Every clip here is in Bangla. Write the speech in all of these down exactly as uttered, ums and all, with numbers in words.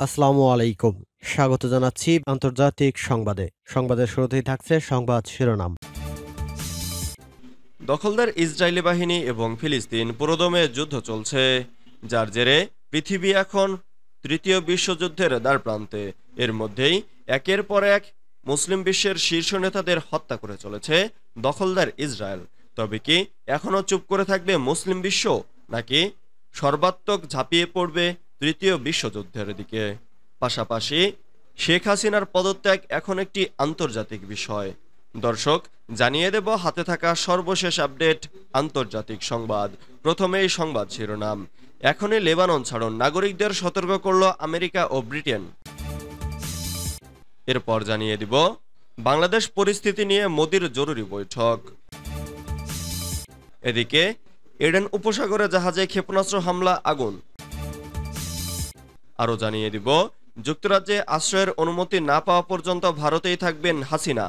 আসসালামু আলাইকুম। স্বাগত জানাচ্ছি আন্তর্জাতিক সংবাদে। সংবাদের শুরুতেই থাকছে সংবাদ শিরোনাম। দখলদার ইসরায়েলি বাহিনী এবং ফিলিস্তিন পুরোদমে যুদ্ধ চলছে, যার জেরে পৃথিবী এখন তৃতীয় বিশ্বযুদ্ধের দ্বারপ্রান্তে। এর মধ্যেই একের পর এক মুসলিম বিশ্বের শীর্ষ নেতাদের হত্যা করে চলেছে দখলদার ইসরায়েল। তবে কি এখনও চুপ করে থাকবে মুসলিম বিশ্ব, নাকি সর্বাত্মক ঝাঁপিয়ে পড়বে তৃতীয় বিশ্বযুদ্ধের দিকে? পাশাপাশি শেখ হাসিনার পদত্যাগ এখন একটি আন্তর্জাতিক বিষয়। দর্শক, জানিয়ে দেব হাতে থাকা সর্বশেষ আপডেট আন্তর্জাতিক সংবাদ। প্রথমেই সংবাদ শিরোনাম। এখনই লেবানন ছাড়ুন, নাগরিকদের সতর্ক করল আমেরিকা ও ব্রিটেন। এরপর জানিয়ে দিব বাংলাদেশ পরিস্থিতি নিয়ে মোদির জরুরি বৈঠক। এদিকে এডেন উপসাগরে জাহাজে ক্ষেপণাস্ত্র হামলা, আগুন। আরও জানিয়ে দিব যুক্তরাজ্যে আশ্রয়ের অনুমতি না পাওয়া পর্যন্ত ভারতেই থাকবেন হাসিনা।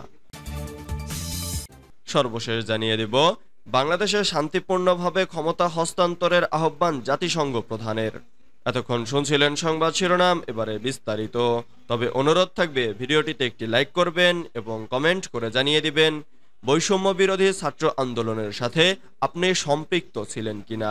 সর্বশেষ জানিয়ে দিব বাংলাদেশে শান্তিপূর্ণভাবে ক্ষমতা হস্তান্তরের আহ্বান জাতিসংঘ প্রধানের। এতক্ষণ শুনছিলেন সংবাদ শিরোনাম, এবারে বিস্তারিত। তবে অনুরোধ থাকবে ভিডিওটিতে একটি লাইক করবেন এবং কমেন্ট করে জানিয়ে দিবেন বৈষম্য বিরোধী ছাত্র আন্দোলনের সাথে আপনি সম্পৃক্ত ছিলেন কিনা।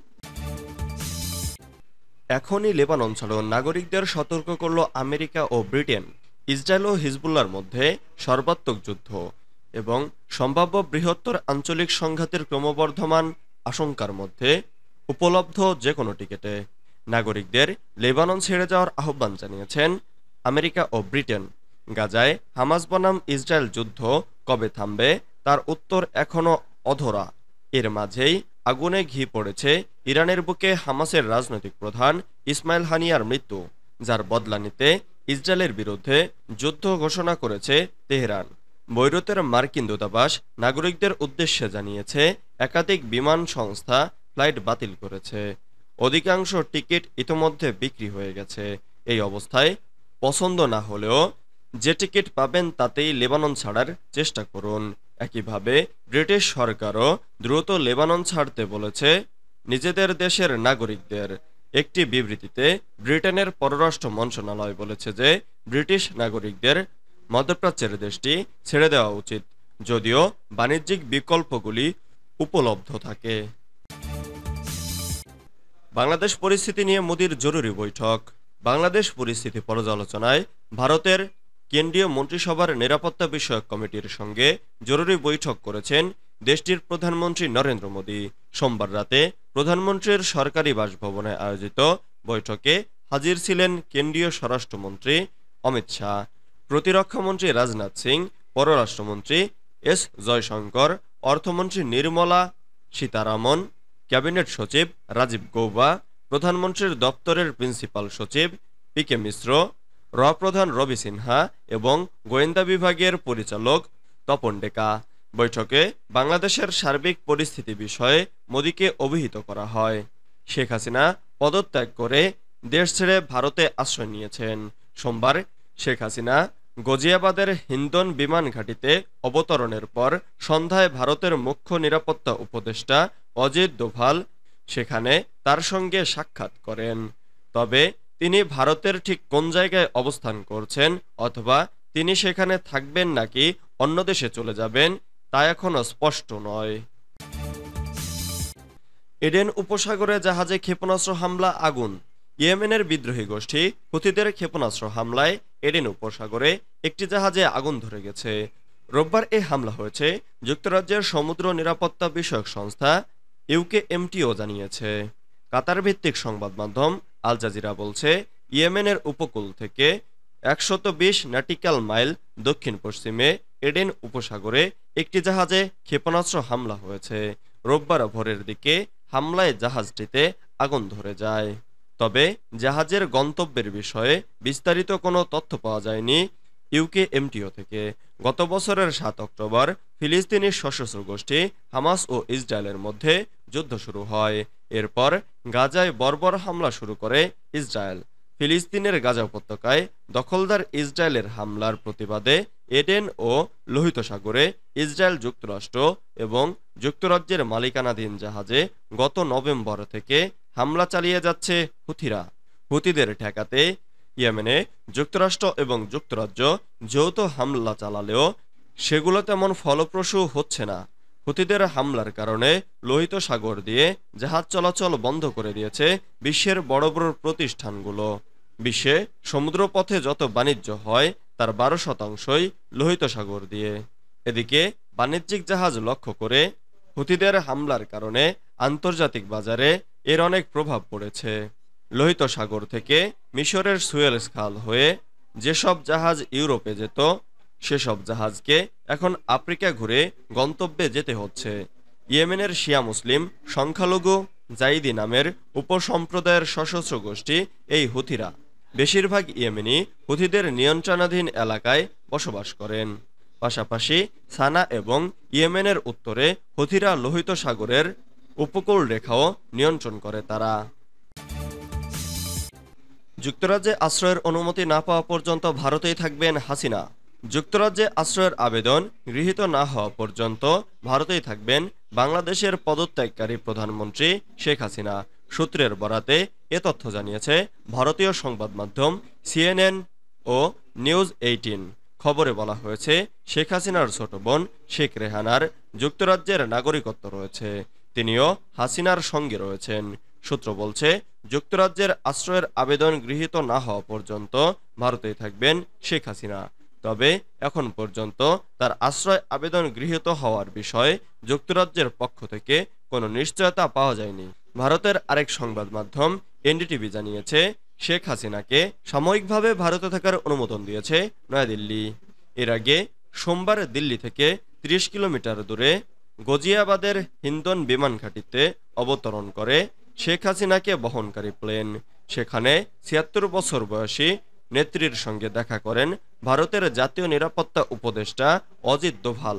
এখনই লেবানন ছাড়ুন, নাগরিকদের সতর্ক করল আমেরিকা ও ব্রিটেন। ইসরায়েল ও হিজবুল্লাহর মধ্যে সর্বাত্মক যুদ্ধ এবং সম্ভাব্য বৃহত্তর আঞ্চলিক সংঘাতের ক্রমবর্ধমান আশঙ্কার মধ্যে উপলব্ধ যে কোনো টিকেটে নাগরিকদের লেবানন ছেড়ে যাওয়ার আহ্বান জানিয়েছেন আমেরিকা ও ব্রিটেন। গাজায় হামাস বনাম ইসরায়েল যুদ্ধ কবে থামবে তার উত্তর এখনও অধরা। এর মাঝেই আগুনে ঘি পড়েছে ইরানের বুকে হামাসের রাজনৈতিক প্রধান ইসমাইল হানিয়ার মৃত্যু, যার বদলা নিতে ইসরায়েলের বিরুদ্ধে যুদ্ধ ঘোষণা করেছে তেহরান। বৈরুতের মার্কিন দূতাবাস নাগরিকদের উদ্দেশ্যে জানিয়েছে একাধিক বিমান সংস্থা ফ্লাইট বাতিল করেছে। অধিকাংশ টিকিট ইতোমধ্যে বিক্রি হয়ে গেছে। এই অবস্থায় পছন্দ না হলেও যে টিকিট পাবেন তাতেই লেবানন ছাড়ার চেষ্টা করুন। একইভাবে ব্রিটিশ সরকারও দ্রুত লেবানন ছাড়তে বলেছে নিজেদের দেশের নাগরিকদের। একটি বিবৃতিতে ব্রিটেনের পররাষ্ট্র মন্ত্রণালয় বলেছে যে ব্রিটিশ নাগরিকদের মধ্যপ্রাচ্যের দেশটি ছেড়ে দেওয়া উচিত, যদিও বাণিজ্যিক বিকল্পগুলি উপলব্ধ থাকে। বাংলাদেশ পরিস্থিতি নিয়ে মোদির জরুরি বৈঠক। বাংলাদেশ পরিস্থিতি পর্যালোচনায় ভারতের কেন্দ্রীয় মন্ত্রিসভার নিরাপত্তা বিষয়ক কমিটির সঙ্গে জরুরি বৈঠক করেছেন দেশটির প্রধানমন্ত্রী নরেন্দ্র মোদী। সোমবার রাতে প্রধানমন্ত্রীর সরকারি বাসভবনে আয়োজিত বৈঠকে হাজির ছিলেন কেন্দ্রীয় স্বরাষ্ট্রমন্ত্রী অমিত শাহ, প্রতিরক্ষামন্ত্রী রাজনাথ সিং, পররাষ্ট্রমন্ত্রী এস জয়শঙ্কর, অর্থমন্ত্রী নির্মলা সীতারামন, ক্যাবিনেট সচিব রাজীব গৌবা, প্রধানমন্ত্রীর দপ্তরের প্রিন্সিপাল সচিব পি কে মিশ্র, র প্রধান রবি সিনহা এবং গোয়েন্দা বিভাগের পরিচালক তপন ডেকা। বৈঠকে বাংলাদেশের সার্বিক পরিস্থিতি বিষয়ে মোদীকে অভিহিত করা হয়। শেখ হাসিনা পদত্যাগ করে দেশ ছেড়ে ভারতে আশ্রয় নিয়েছেন। সোমবার শেখ হাসিনা গজিয়াবাদের হিন্দন বিমান ঘাঁটিতে অবতরণের পর সন্ধ্যায় ভারতের মুখ্য নিরাপত্তা উপদেষ্টা অজিত দোভাল সেখানে তার সঙ্গে সাক্ষাৎ করেন। তবে তিনি ভারতের ঠিক কোন জায়গায় অবস্থান করছেন অথবা তিনি সেখানে থাকবেন নাকি অন্য দেশে চলে যাবেন তা এখনও স্পষ্ট নয়। এডেন উপসাগরে জাহাজে ক্ষেপণাস্ত্র হামলা, আগুন। ইয়েমেনের বিদ্রোহী গোষ্ঠী হুথিদের ক্ষেপণাস্ত্র হামলায় এডেন উপসাগরে একটি জাহাজে আগুন ধরে গেছে। রোববার এই হামলা হয়েছে যুক্তরাজ্যের সমুদ্র নিরাপত্তা বিষয়ক সংস্থা ইউকেএমটিও জানিয়েছে। কাতার ভিত্তিক সংবাদ মাধ্যম আল জাজিরা বলছে ইয়েমেনের উপকূল থেকে একশত বিশ নটিক্যাল মাইল দক্ষিণ পশ্চিমে এডেন উপসাগরে একটি জাহাজে ক্ষেপণাস্ত্র হামলা হয়েছে। রোববার ভোরের দিকে হামলায় জাহাজটিতে আগুন ধরে যায়। তবে জাহাজের গন্তব্যের বিষয়ে বিস্তারিত কোনো তথ্য পাওয়া যায়নি ইউকেএমটিও থেকে। গত বছরের সাত অক্টোবর ফিলিস্তিনি সশস্ত্র গোষ্ঠী হামাস ও ইসরায়েলের মধ্যে যুদ্ধ শুরু হয়। এরপর গাজায় বর্বর হামলা শুরু করে ইসরায়েল। ফিলিস্তিনের গাজা উপত্যকায় দখলদার ইসরায়েলের হামলার প্রতিবাদে এডেন ও লোহিত সাগরে ইসরায়েল, যুক্তরাষ্ট্র এবং যুক্তরাজ্যের মালিকানাধীন জাহাজে গত নভেম্বর থেকে হামলা চালিয়ে যাচ্ছে হুথিরা। হুথিদের ঠেকাতে ইয়েমেনে যুক্তরাষ্ট্র এবং যুক্তরাজ্য যৌথ হামলা চালালেও সেগুলো তেমন ফলপ্রসূ হচ্ছে না। হুতিদের হামলার কারণে লোহিত সাগর দিয়ে জাহাজ চলাচল বন্ধ করে দিয়েছে বিশ্বের বড় বড় প্রতিষ্ঠানগুলো। বিশ্বে সমুদ্রপথে যত বাণিজ্য হয় তার বারো শতাংশই লোহিত সাগর দিয়ে। এদিকে বাণিজ্যিক জাহাজ লক্ষ্য করে হুতিদের হামলার কারণে আন্তর্জাতিক বাজারে এর অনেক প্রভাব পড়েছে। লোহিত সাগর থেকে মিশরের সুয়েজ খাল হয়ে যেসব জাহাজ ইউরোপে যেত সেসব জাহাজকে এখন আফ্রিকা ঘুরে গন্তব্যে যেতে হচ্ছে। ইয়েমেনের শিয়া মুসলিম সংখ্যালঘু জাইদি নামের উপসম্প্রদায়ের সশস্ত্র গোষ্ঠী এই হুথিরা বেশিরভাগ ইয়েমেনি হুথিদের নিয়ন্ত্রণাধীন এলাকায় বসবাস করেন। পাশাপাশি সানা এবং ইয়েমেনের উত্তরে হুথিরা লোহিত সাগরের উপকূল রেখাও নিয়ন্ত্রণ করে তারা। যুক্তরাজ্যে আশ্রয়ের অনুমতি না পাওয়া পর্যন্ত ভারতেই থাকবেন হাসিনা। যুক্তরাজ্যে আশ্রয়ের আবেদন গৃহীত না হওয়া পর্যন্ত ভারতেই থাকবেন বাংলাদেশের পদত্যাগকারী প্রধানমন্ত্রী শেখ হাসিনা। সূত্রের বরাতে এ তথ্য জানিয়েছে ভারতীয় সংবাদ মাধ্যম সিএনএন ও নিউজ এইটিন। খবরে বলা হয়েছে, শেখ হাসিনার ছোট বোন শেখ রেহানার যুক্তরাজ্যের নাগরিকত্ব রয়েছে, তিনিও হাসিনার সঙ্গে রয়েছেন। সূত্র বলছে, যুক্তরাজ্যের আশ্রয়ের আবেদন গৃহীত না হওয়া পর্যন্ত ভারতেই থাকবেন শেখ হাসিনা। তবে এখন পর্যন্ত তার আশ্রয় আবেদন গৃহীত হওয়ার বিষয়ে যুক্তরাজ্যের পক্ষ থেকে কোনো নিশ্চয়তা পাওয়া যায়নি। ভারতের আরেক সংবাদ মাধ্যম এনডিটিভি জানিয়েছে, শেখ হাসিনাকে সাময়িকভাবে ভারতে থাকার অনুমোদন দিয়েছে নয়াদিল্লি। এর আগে সোমবার দিল্লি থেকে ত্রিশ কিলোমিটার দূরে গজিয়াবাদের হিন্দন বিমান ঘাঁটিতে অবতরণ করে শেখ হাসিনাকে বহনকারী প্লেন। সেখানে ছিয়াত্তর বছর বয়সী নেত্রীর সঙ্গে দেখা করেন ভারতের জাতীয় নিরাপত্তা উপদেষ্টা অজিত দোভাল।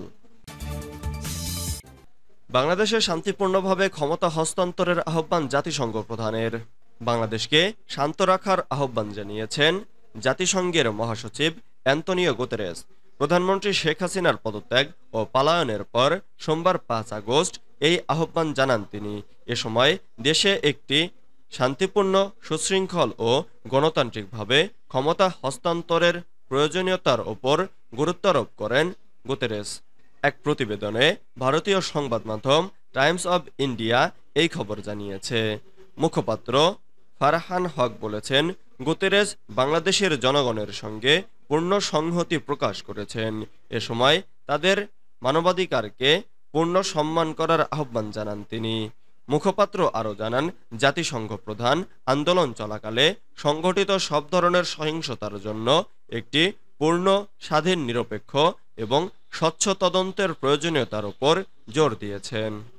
বাংলাদেশে শান্তিপূর্ণভাবে ক্ষমতা হস্তান্তরের আহ্বান জাতিসংঘ প্রধানের। বাংলাদেশকে শান্ত রাখার আহ্বান জানিয়েছেন জাতিসংঘের মহাসচিব অ্যান্তনিও গুতেরেস। প্রধানমন্ত্রী শেখ হাসিনার পদত্যাগ ও পালায়নের পর সোমবার পাঁচ আগস্ট এই আহ্বান জানান তিনি। এ সময় দেশে একটি শান্তিপূর্ণ, সুশৃঙ্খল ও গণতান্ত্রিকভাবে ক্ষমতা হস্তান্তরের প্রয়োজনীয়তার ওপর গুরুত্বারোপ করেন গুতেরেস। এক প্রতিবেদনে ভারতীয় সংবাদ মাধ্যম টাইমস অব ইন্ডিয়া এই খবর জানিয়েছে। মুখপাত্র ফারহান হক বলেছেন, গুতেরেস বাংলাদেশের জনগণের সঙ্গে পূর্ণ সংহতি প্রকাশ করেছেন। এ সময় তাদের মানবাধিকারকে পূর্ণ সম্মান করার আহ্বান জানান তিনি। মুখপাত্র আরও জানান, জাতিসংঘ প্রধান আন্দোলন চলাকালে সংগঠিত সব ধরনের সহিংসতার জন্য একটি পূর্ণ, স্বাধীন, নিরপেক্ষ এবং স্বচ্ছ তদন্তের প্রয়োজনীয়তার উপর জোর দিয়েছেন।